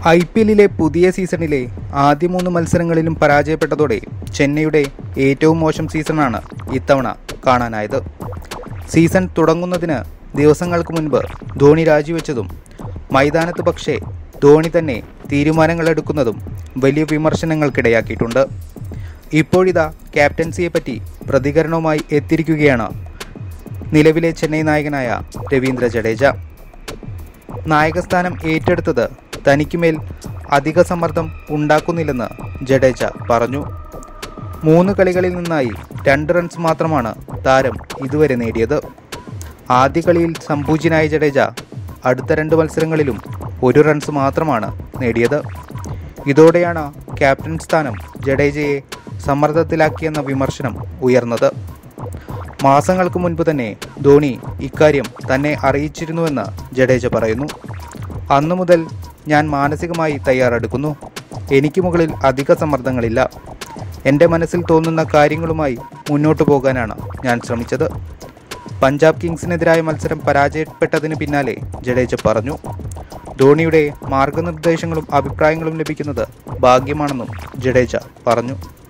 IPL പുതിയ സീസണിലെ ആദ്യ 3 മത്സരങ്ങളിലും പരാജയപ്പെട്ടതോടെ ചെന്നൈയുടെ ഏറ്റവും മോശം സീസണാണ് ഇത്തവണ കാണാനായത്. സീസൺ തുടങ്ങുന്നതിന് ദിവസങ്ങൾക്ക് മുൻപ് ധോണി രാജിവെച്ചതും മൈതാനത്ത് പക്ഷേ ധോണി തന്നെ തീരുമാനങ്ങളെടുക്കുന്നതും വലിയ വിമർശനങ്ങൾക്കിടയാക്കിയിട്ടുണ്ട്. ഇപ്പോഴിതാ ക്യാപ്റ്റൻസിയെപ്പറ്റി പ്രതികരണവുമായി എത്തിയിരിക്കുകയാണ് നിലവിലെ ചെന്നൈ നായകനായ രവീന്ദ്ര ജഡേജ. നായകസ്ഥാനം ഏറ്റെടുത്തത് തനിക്കുമേൽ അധിക സമ്മർദ്ദം ഉണ്ടാക്കുന്നില്ലെന്ന് ജഡേജ പറഞ്ഞു. 3 കളികളിൽ നിന്നായി 2 റൺസ് മാത്രമാണ് താരം ഇതുവരെ നേടിയത്. ആദ്യ കളിയിൽ സംപൂജ്യനായ ജഡേജ അടുത്ത 2 മത്സരങ്ങളിലും 1 റൺസ് മാത്രമാണ് നേടിയത്. ഇതോടെയാണ് ക്യാപ്റ്റൻ സ്ഥാനം ജഡേജയെ സമ്മർദ്ദത്തിലാക്കിയെന്ന വിമർശനം ഉയർന്നത്. മാസങ്ങൾക്ക് മുൻപ് തന്നെ ധോണി ഇക്കാര്യം തന്നെ അറിയിച്ചിരുന്നുവെന്ന് ജഡേജ പറയുന്നു. അന്നു മുതൽ ഞാൻ മാനസികമായി തയ്യാറെടുക്കുന്നു. എനിക്ക് മുകളിൽ അധിക സമ്മർദ്ദങ്ങളില്ല. എൻ്റെ മനസ്സിൽ തോന്നുന്ന കാര്യങ്ങളുമായി മുന്നോട്ടു പോകാനാണ് ഞാൻ ശ്രമിച്ചത്. പഞ്ചാബ് കിങ്സിനെതിരായ മത്സരം പരാജയപ്പെട്ടതിന് പിന്നാലെ ജഡേജ പറഞ്ഞു. ധോണിയുടെ മാർഗനിർദ്ദേശങ്ങളും അഭിപ്രായങ്ങളും ലഭിക്കുന്നത് ഭാഗ്യമാണെന്നും ജഡേജ പറഞ്ഞു.